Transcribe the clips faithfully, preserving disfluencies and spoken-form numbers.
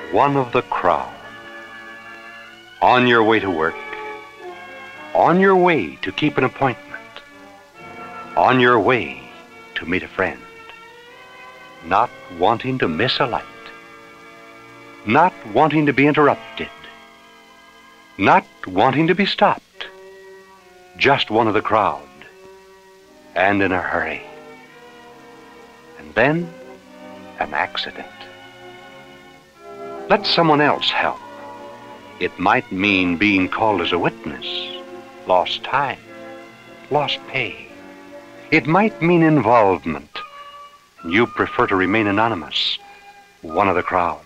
one of the crowd. On your way to work, on your way to keep an appointment, on your way to meet a friend, not wanting to miss a light, not wanting to be interrupted, not wanting to be stopped, just one of the crowd, and in a hurry. And then an accident. Let someone else help. It might mean being called as a witness, lost time, lost pay. It might mean involvement. You prefer to remain anonymous, one of the crowd.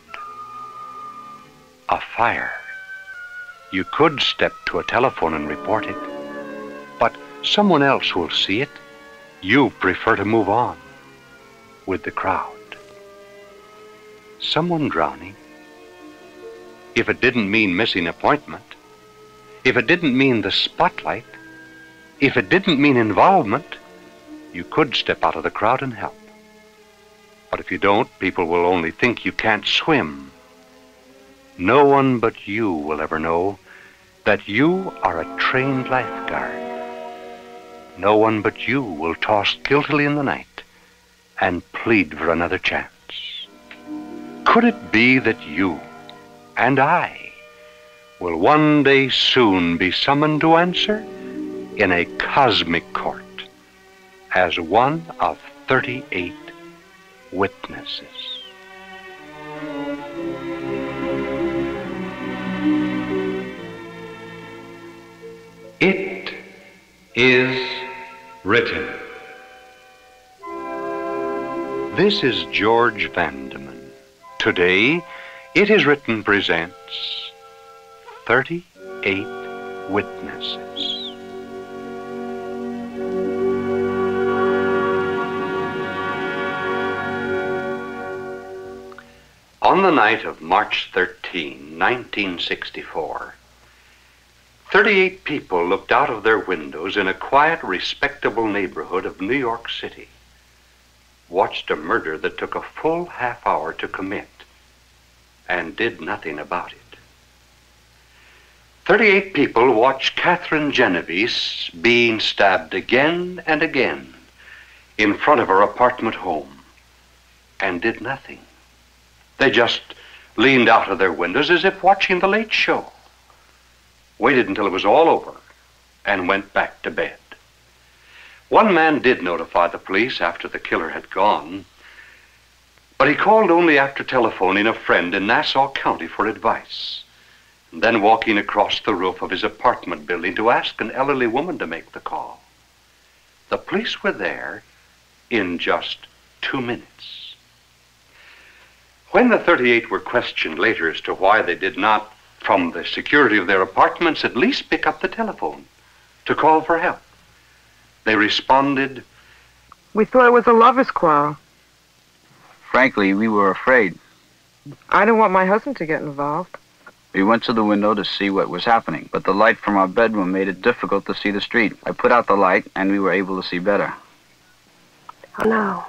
A fire. You could step to a telephone and report it, but someone else will see it. You prefer to move on with the crowd. Someone drowning. If it didn't mean missing appointment, if it didn't mean the spotlight, if it didn't mean involvement, you could step out of the crowd and help. But if you don't, people will only think you can't swim. No one but you will ever know that you are a trained lifeguard. No one but you will toss guiltily in the night and plead for another chance. Could it be that you and I will one day soon be summoned to answer in a cosmic court as one of thirty-eight witnesses? It is written. This is George Vandeman. Today, It Is Written presents thirty-eight Witnesses. On the night of March thirteenth, nineteen sixty-four, thirty-eight people looked out of their windows in a quiet, respectable neighborhood of New York City, watched a murder that took a full half hour to commit, and did nothing about it. thirty-eight people watched Catherine Genovese being stabbed again and again in front of her apartment home, and did nothing. They just leaned out of their windows as if watching the Late Show, waited until it was all over, and went back to bed. One man did notify the police after the killer had gone, but he called only after telephoning a friend in Nassau County for advice, and then walking across the roof of his apartment building to ask an elderly woman to make the call. The police were there in just two minutes. When the thirty-eight were questioned later as to why they did not, from the security of their apartments, at least pick up the telephone to call for help, they responded, "We thought it was a lover's quarrel. Frankly, we were afraid. I didn't want my husband to get involved. We went to the window to see what was happening, but the light from our bedroom made it difficult to see the street. I put out the light, and we were able to see better." Oh, no.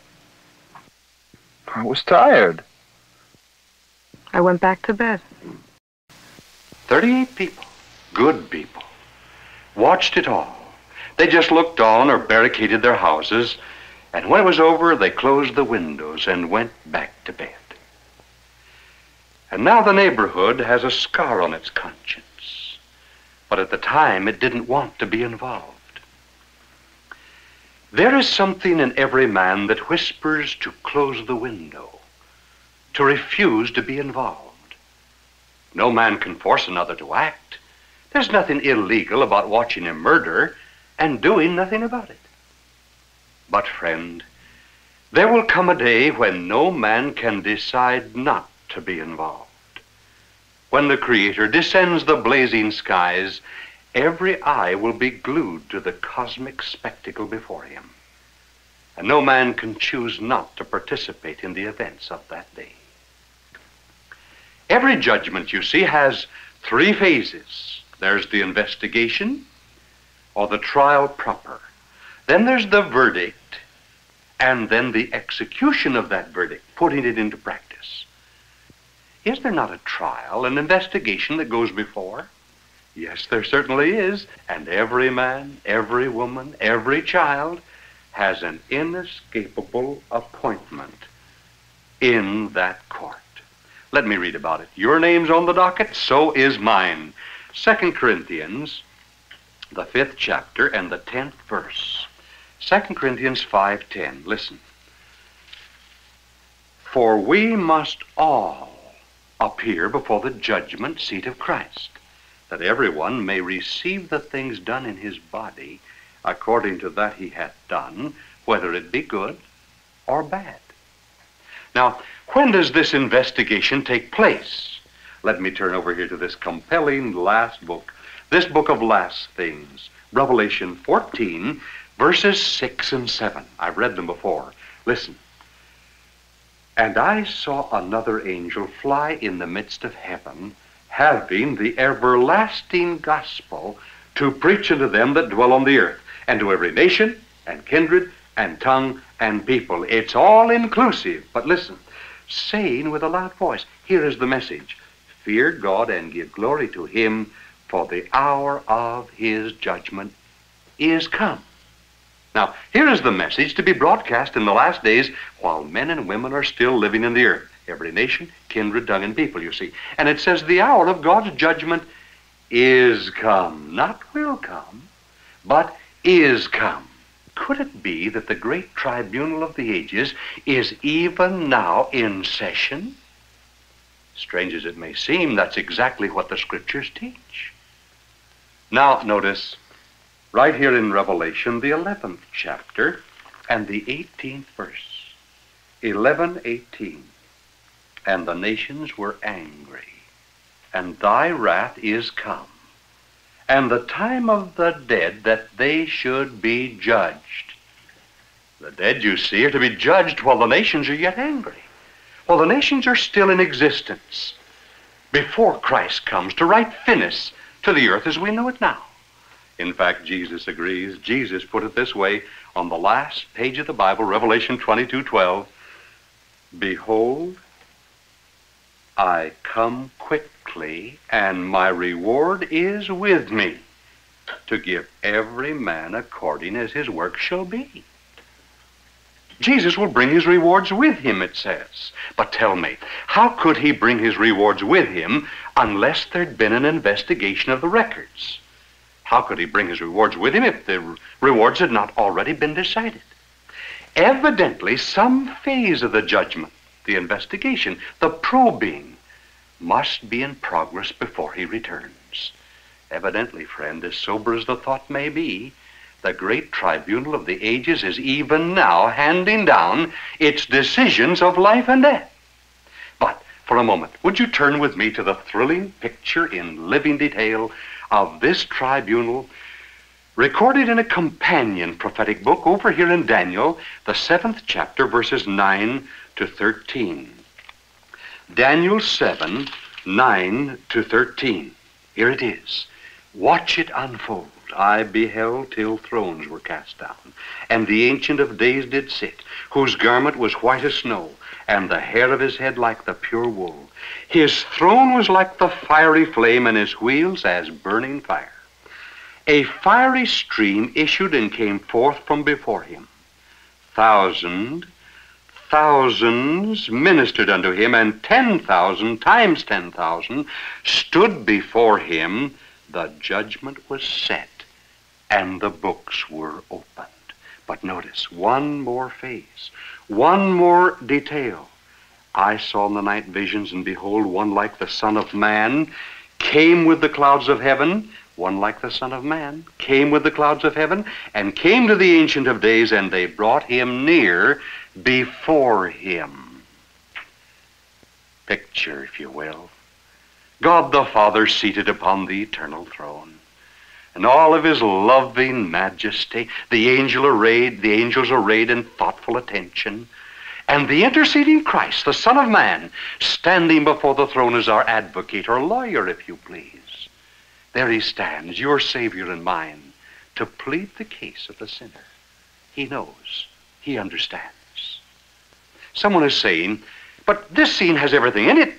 I was tired. I went back to bed. thirty-eight people, good people, watched it all. They just looked on or barricaded their houses, and when it was over, they closed the windows and went back to bed. And now the neighborhood has a scar on its conscience, but at the time it didn't want to be involved. There is something in every man that whispers to close the window, to refuse to be involved. No man can force another to act. There's nothing illegal about watching a murder and doing nothing about it. But, friend, there will come a day when no man can decide not to be involved. When the Creator descends the blazing skies, every eye will be glued to the cosmic spectacle before him, and no man can choose not to participate in the events of that day. Every judgment, you see, has three phases. There's the investigation, or the trial proper. Then there's the verdict, and then the execution of that verdict, putting it into practice. Is there not a trial, an investigation that goes before? Yes, there certainly is. And every man, every woman, every child has an inescapable appointment in that court. Let me read about it. Your name's on the docket, so is mine. Second Corinthians, the fifth chapter and the tenth verse. Second Corinthians five ten. Listen. For we must all appear before the judgment seat of Christ, that everyone may receive the things done in his body according to that he hath done, whether it be good or bad. Now, when does this investigation take place? Let me turn over here to this compelling last book, this book of last things, Revelation fourteen, verses six and seven. I've read them before. Listen. And I saw another angel fly in the midst of heaven, having the everlasting gospel to preach unto them that dwell on the earth, and to every nation, and kindred, and tongue, and people. It's all inclusive. But listen, saying with a loud voice, here is the message: fear God and give glory to him, for the hour of his judgment is come. Now, here is the message to be broadcast in the last days while men and women are still living in the earth. Every nation, kindred, tongue, and people, you see. And it says the hour of God's judgment is come. Not will come, but is come. Could it be that the great tribunal of the ages is even now in session? Strange as it may seem, that's exactly what the scriptures teach. Now, notice, right here in Revelation, the eleventh chapter and the eighteenth verse. eleven eighteen. And the nations were angry, and thy wrath is come, and the time of the dead that they should be judged. The dead, you see, are to be judged while the nations are yet angry. While the nations are still in existence, before Christ comes to write finis to the earth as we know it now. In fact, Jesus agrees. Jesus put it this way on the last page of the Bible, Revelation twenty-two twelve. Behold, I come quickly, and my reward is with me, to give every man according as his work shall be. Jesus will bring his rewards with him, it says. But tell me, how could he bring his rewards with him unless there'd been an investigation of the records? How could he bring his rewards with him if the rewards had not already been decided? Evidently, some phase of the judgment, the investigation, the probing, must be in progress before he returns. Evidently, friend, as sober as the thought may be, the great tribunal of the ages is even now handing down its decisions of life and death. But for a moment, would you turn with me to the thrilling picture in living detail of this tribunal, recorded in a companion prophetic book over here in Daniel, the seventh chapter, verses nine to thirteen. Daniel seven, nine to thirteen. Here it is. Watch it unfold. I beheld till thrones were cast down, and the Ancient of Days did sit, whose garment was white as snow, and the hair of his head like the pure wool. His throne was like the fiery flame, and his wheels as burning fire. A fiery stream issued and came forth from before him. Thousand, thousands ministered unto him, and ten thousand times ten thousand stood before him. The judgment was set, and the books were opened. But notice, one more phase, one more detail. I saw in the night visions, and behold, one like the Son of Man came with the clouds of heaven. One like the Son of Man came with the clouds of heaven, and came to the Ancient of Days, and they brought him near before him. Picture, if you will, God the Father seated upon the eternal throne, and all of his loving majesty, the angel arrayed, the angels arrayed in thoughtful attention, and the interceding Christ, the Son of Man, standing before the throne as our advocate, or lawyer, if you please. There he stands, your Savior and mine, to plead the case of the sinner. He knows. He understands. Someone is saying, but this scene has everything in it. Uh,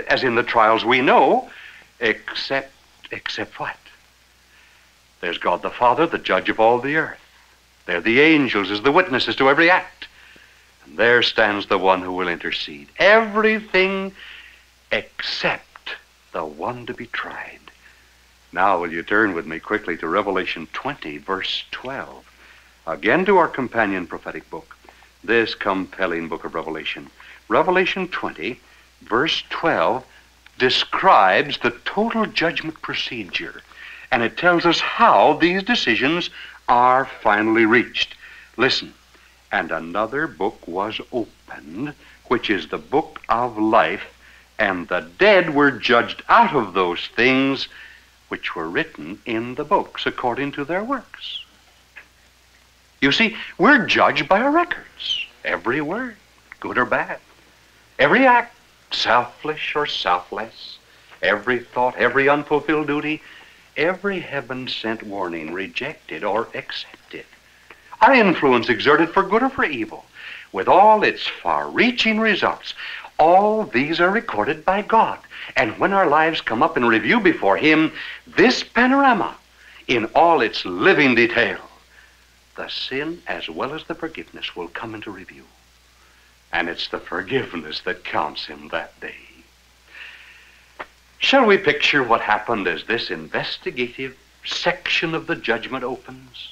as in the trials we know, except, except what? There's God the Father, the judge of all the earth. There are the angels as the witnesses to every act. And there stands the one who will intercede. Everything except the one to be tried. Now will you turn with me quickly to Revelation twenty, verse twelve. Again to our companion prophetic book, this compelling book of Revelation. Revelation twenty, verse twelve, describes the total judgment procedure. And it tells us how these decisions are finally reached. Listen. And another book was opened, which is the book of life, and the dead were judged out of those things which were written in the books according to their works. You see, we're judged by our records. Every word, good or bad. Every act, selfish or selfless. Every thought, every unfulfilled duty. Every heaven-sent warning rejected or accepted. Our influence exerted for good or for evil, with all its far-reaching results. All these are recorded by God. And when our lives come up in review before Him, this panorama, in all its living detail, the sin as well as the forgiveness will come into review. And it's the forgiveness that counts Him that day. Shall we picture what happened as this investigative section of the judgment opens?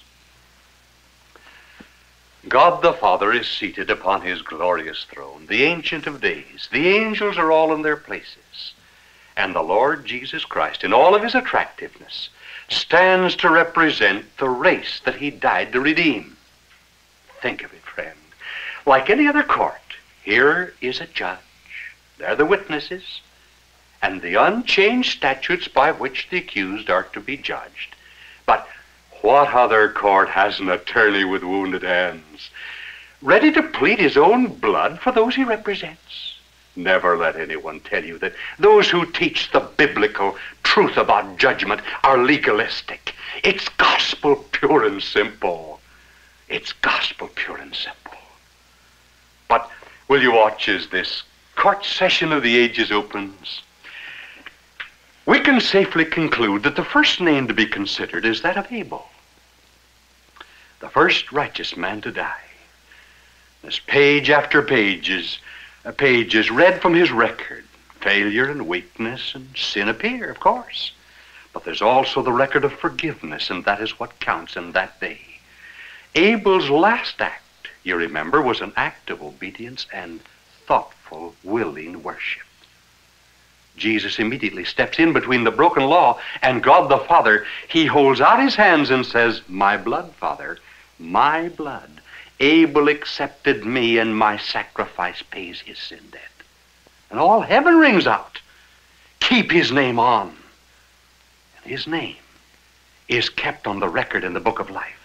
God the Father is seated upon His glorious throne, the Ancient of Days. The angels are all in their places. And the Lord Jesus Christ, in all of His attractiveness, stands to represent the race that He died to redeem. Think of it, friend. Like any other court, here is a judge. There the witnesses, and the unchanged statutes by which the accused are to be judged. But what other court has an attorney with wounded hands, ready to plead his own blood for those he represents? Never let anyone tell you that those who teach the biblical truth about judgment are legalistic. It's gospel pure and simple. It's gospel pure and simple. But will you watch as this court session of the ages opens? We can safely conclude that the first name to be considered is that of Abel, the first righteous man to die. This page after page is, a page is read from his record. Failure and weakness and sin appear, of course. But there's also the record of forgiveness, and that is what counts in that day. Abel's last act, you remember, was an act of obedience and thoughtful, willing worship. Jesus immediately steps in between the broken law and God the Father. He holds out His hands and says, "My blood, Father, my blood. Abel accepted me, and my sacrifice pays his sin debt." And all heaven rings out, "Keep his name on." And his name is kept on the record in the book of life.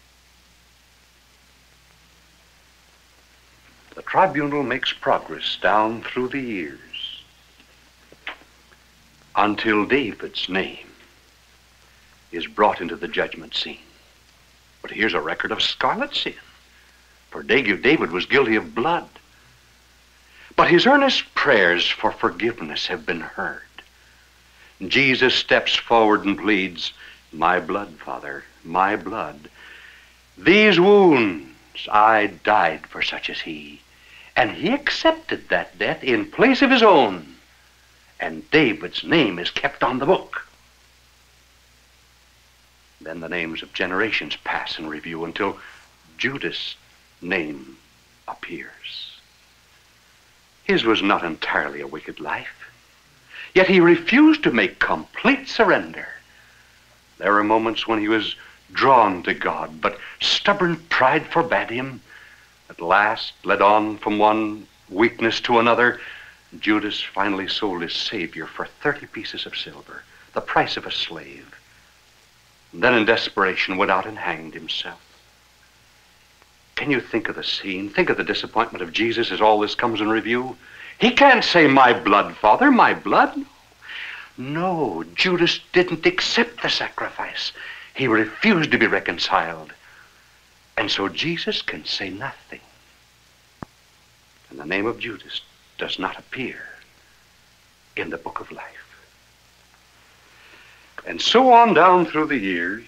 The tribunal makes progress down through the years until David's name is brought into the judgment scene. But here's a record of scarlet sin, for David was guilty of blood. But his earnest prayers for forgiveness have been heard. Jesus steps forward and pleads, "My blood, Father, my blood. These wounds, I died for such as he." And he accepted that death in place of his own. And David's name is kept on the book. Then the names of generations pass in review until Judas' name appears. His was not entirely a wicked life, yet he refused to make complete surrender. There were moments when he was drawn to God, but stubborn pride forbade him. At last, led on from one weakness to another, Judas finally sold his Savior for thirty pieces of silver, the price of a slave. And then in desperation went out and hanged himself. Can you think of the scene? Think of the disappointment of Jesus as all this comes in review. He can't say, "My blood, Father, my blood." No, Judas didn't accept the sacrifice. He refused to be reconciled. And so Jesus can say nothing. And the name of Judas does not appear. in the book of life. And so on down through the years,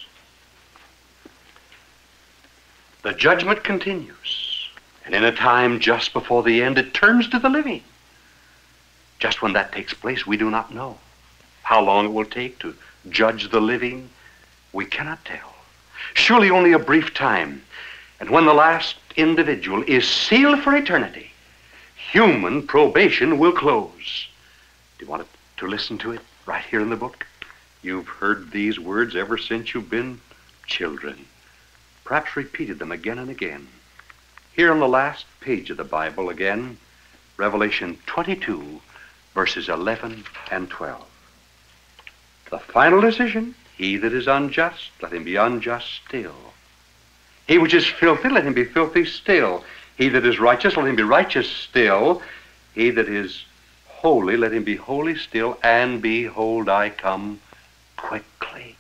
the judgment continues. And in a time just before the end, it turns to the living. Just when that takes place, we do not know. How long it will take to judge the living, we cannot tell. Surely only a brief time. And when the last individual is sealed for eternity, human probation will close. Do you want to listen to it right here in the book? You've heard these words ever since you've been children. Perhaps repeated them again and again. Here on the last page of the Bible again, Revelation twenty-two, verses eleven and twelve. The final decision, he that is unjust, let him be unjust still. He which is filthy, let him be filthy still. He that is righteous, let him be righteous still. He that is holy, let him be holy still. And behold, I come quickly.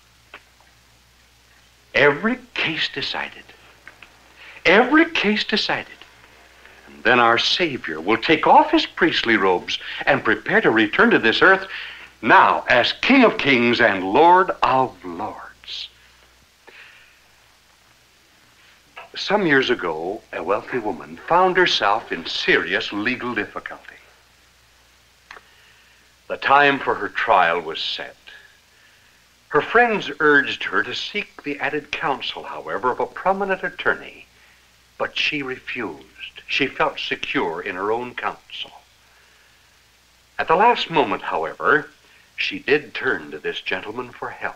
Every case decided. Every case decided. And then our Savior will take off his priestly robes and prepare to return to this earth now as King of Kings and Lord of Lords. Some years ago, a wealthy woman found herself in serious legal difficulty. The time for her trial was set. Her friends urged her to seek the added counsel, however, of a prominent attorney, but she refused. She felt secure in her own counsel. At the last moment, however, she did turn to this gentleman for help.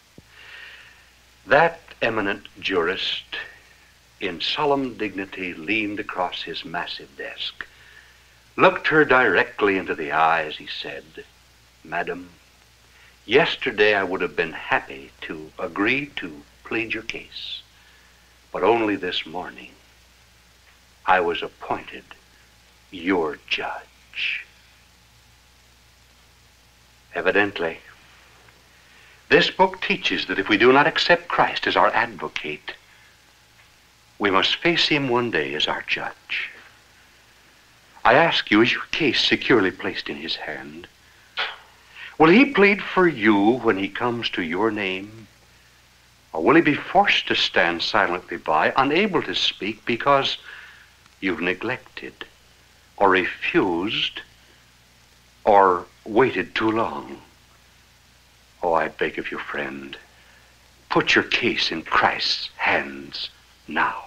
That eminent jurist, in solemn dignity, leaned across his massive desk, looked her directly into the eye as he said, "Madam, yesterday I would have been happy to agree to plead your case, but only this morning I was appointed your judge." Evidently, this book teaches that if we do not accept Christ as our advocate, we must face him one day as our judge. I ask you, is your case securely placed in his hand? Will he plead for you when he comes to your name? Or will he be forced to stand silently by, unable to speak because you've neglected or refused or waited too long? Oh, I beg of you, friend, put your case in Christ's hands now.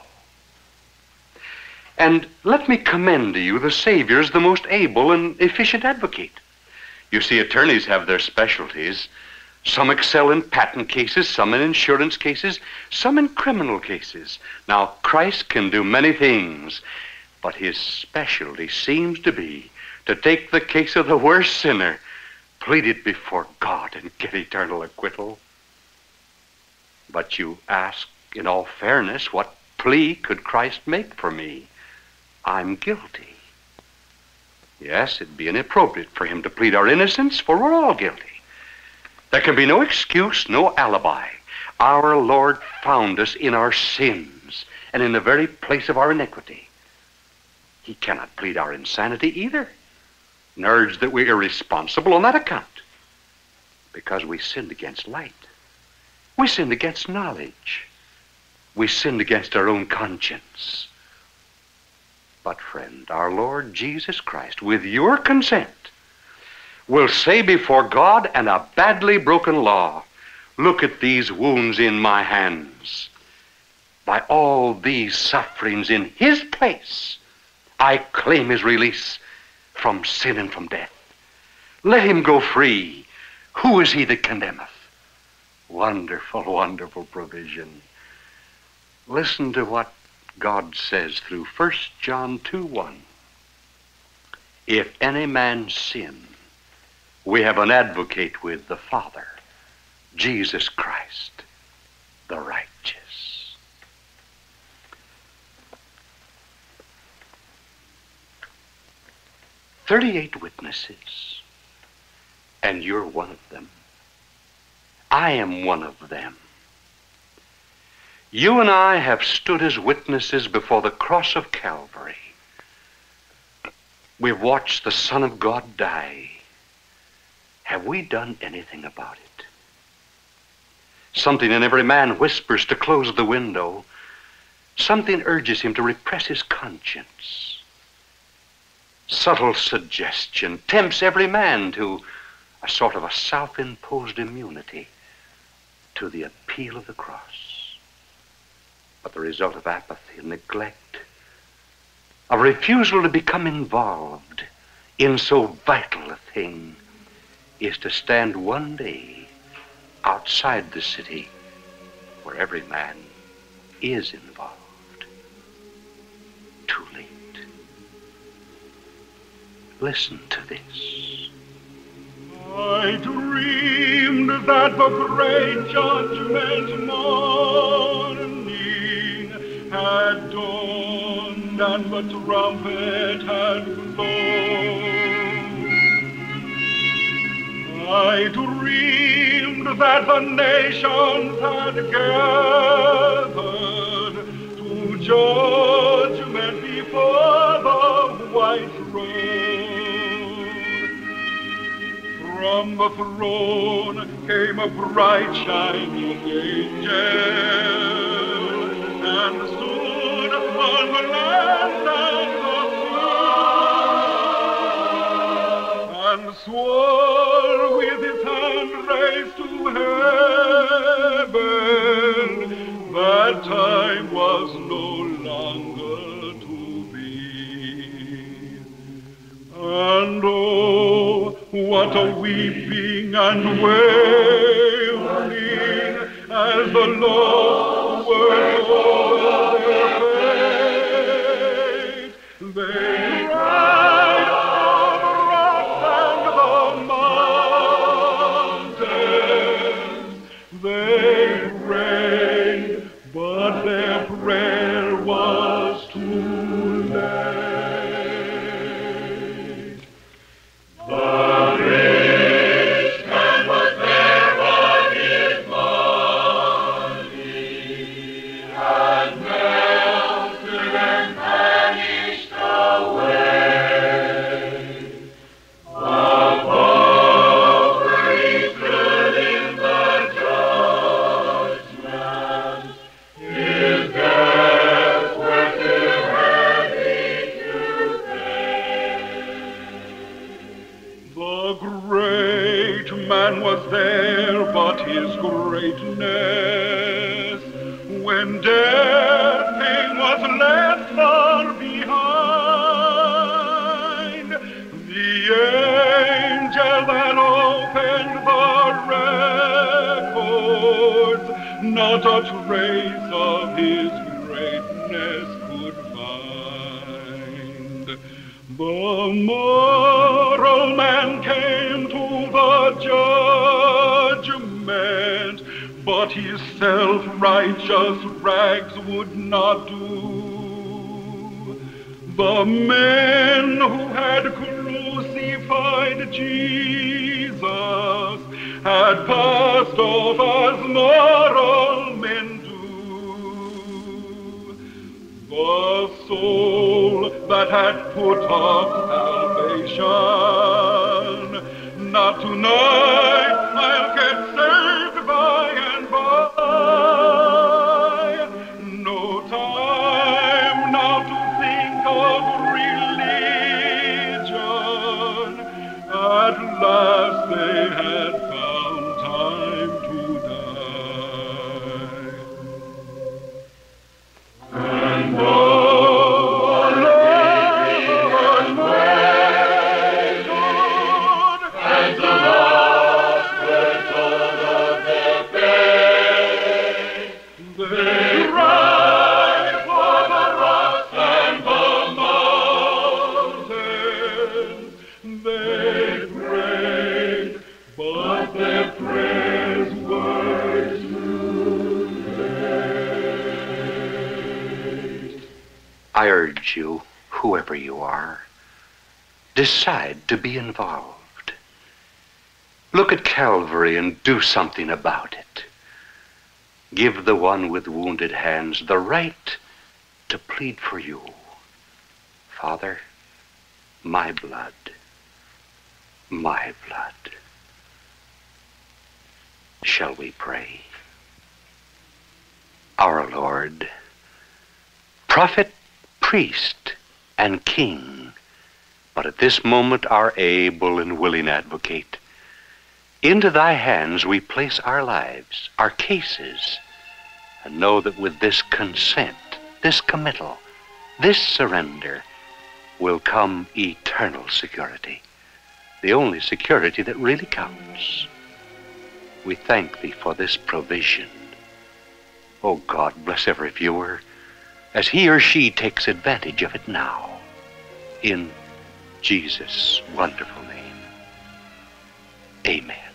And let me commend to you the Savior as the most able and efficient advocate. You see, attorneys have their specialties. Some excel in patent cases, some in insurance cases, some in criminal cases. Now, Christ can do many things, but his specialty seems to be to take the case of the worst sinner, plead it before God, and get eternal acquittal. But you ask, in all fairness, what plea could Christ make for me? I'm guilty. Yes, it'd be inappropriate for him to plead our innocence, for we're all guilty. There can be no excuse, no alibi. Our Lord found us in our sins and in the very place of our iniquity. He cannot plead our insanity either, and urge that we're irresponsible on that account, because we sinned against light. We sinned against knowledge. We sinned against our own conscience. But, friend, our Lord Jesus Christ, with your consent, will say before God and a badly broken law, look at these wounds in my hands. By all these sufferings in his place, I claim his release from sin and from death. Let him go free. Who is he that condemneth? Wonderful, wonderful provision. Listen to what God says through First John two one. If any man sin, we have an advocate with the Father, Jesus Christ, the righteous. Thirty-eight witnesses, and you're one of them. I am one of them. You and I have stood as witnesses before the cross of Calvary. We've watched the Son of God die. Have we done anything about it? Something in every man whispers to close the window. Something urges him to repress his conscience. Subtle suggestion tempts every man to a sort of a self-imposed immunity to the appeal of the cross. But the result of apathy and neglect, of refusal to become involved in so vital a thing, is to stand one day outside the city where every man is involved. Too late. Listen to this. I dreamed that the great judgment morning had dawned and the trumpet had blown. I dreamed that the nations had gathered to judgment before the white throne. From the throne came a bright shining angel and stood on the land and the sea and swore with his hand raised to heaven that time was no longer to be. And oh, what a weeping and wailing as the lost were told their fate. They cried on the rocks and the mountains. They prayed, but their prayer was too late. When death came was left far behind, the angel that opened the records, not a trace of his greatness could find. The moral man came to the judgment, but his self-righteous rags would not do. The men who had crucified Jesus had passed off as moral men do. The soul that had put off salvation, not tonight I'll get saved by and by. No time now to think of religion. At last they had found time to die. And oh, Lord, where God and the lost were told of their fate. They cried for the rocks and the mountains. They prayed, but their prayers were too late. I urge you, whoever you are, decide to be involved. Look at Calvary and do something about it. Give the one with wounded hands the right to plead for you. Father, my blood, my blood. Shall we pray? Our Lord, prophet, priest, and king, but at this moment our able and willing advocate, into thy hands we place our lives, our cases, and know that with this consent, this committal, this surrender, will come eternal security, the only security that really counts. We thank thee for this provision. Oh God, bless every viewer as he or she takes advantage of it now. In Jesus' wonderful name, amen.